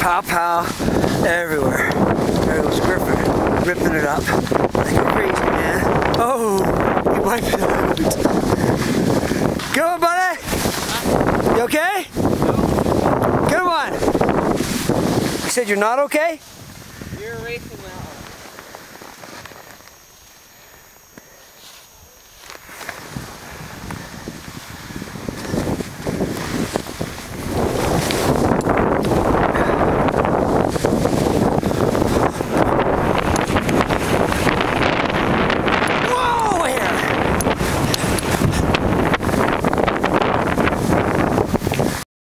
pow pow everywhere. There goes Griffin, ripping it up like a crazy man. Oh, he wiped it out. Come on, buddy. You okay? Come on. You said you're not okay? You're racing now.